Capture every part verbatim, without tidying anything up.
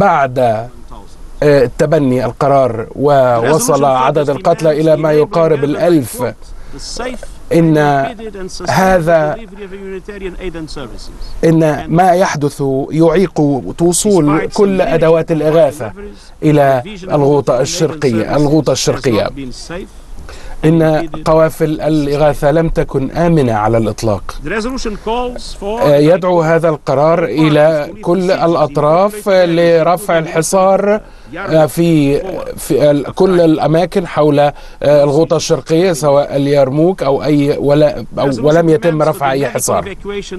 بعد تبني القرار ووصل عدد القتلى إلى ما يقارب الألف، إن هذا إن ما يحدث يعيق وصول كل أدوات الإغاثة إلى الغوطة الشرقية الغوطة الشرقية إن قوافل الإغاثة لم تكن آمنة على الإطلاق. يدعو هذا القرار إلى كل الأطراف لرفع الحصار في, في كل الأماكن حول الغوطة الشرقية، سواء اليرموك أو أي ولا أو ولم يتم رفع أي حصار.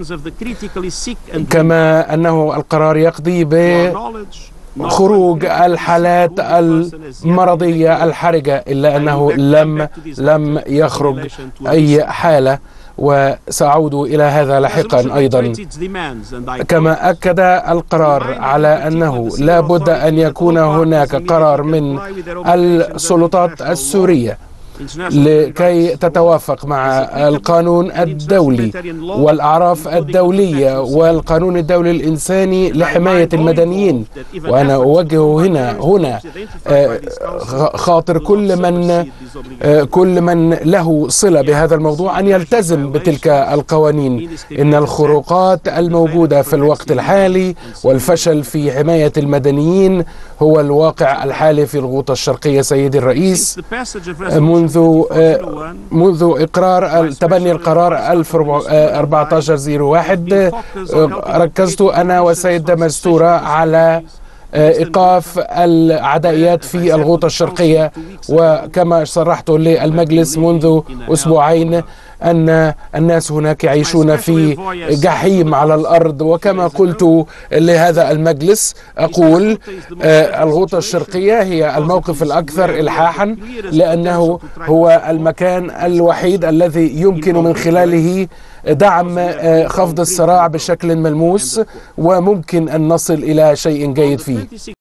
كما أنه القرار يقضي ب خروج الحالات المرضية الحرجة، إلا أنه لم لم يخرج أي حالة، وسأعود إلى هذا لاحقا أيضا. كما أكد القرار على أنه لا بد أن يكون هناك قرار من السلطات السورية لكي تتوافق مع القانون الدولي والأعراف الدولية والقانون الدولي الإنساني لحماية المدنيين. وأنا أوجه هنا هنا خاطر كل من كل من له صلة بهذا الموضوع أن يلتزم بتلك القوانين. إن الخروقات الموجودة في الوقت الحالي والفشل في حماية المدنيين هو الواقع الحالي في الغوطة الشرقية. سيدي الرئيس، منذ منذ إقرار تبني القرار ألف وأربعة عشر صفر واحد ركزت أنا والسيد دمستورة على إيقاف العدائيات في الغوطة الشرقية، وكما صرحت للمجلس منذ أسبوعين أن الناس هناك يعيشون في جحيم على الأرض. وكما قلت لهذا المجلس أقول الغوطة الشرقية هي الموقف الأكثر إلحاحا، لأنه هو المكان الوحيد الذي يمكن من خلاله دعم خفض الصراع بشكل ملموس، وممكن أن نصل إلى شيء جيد فيه.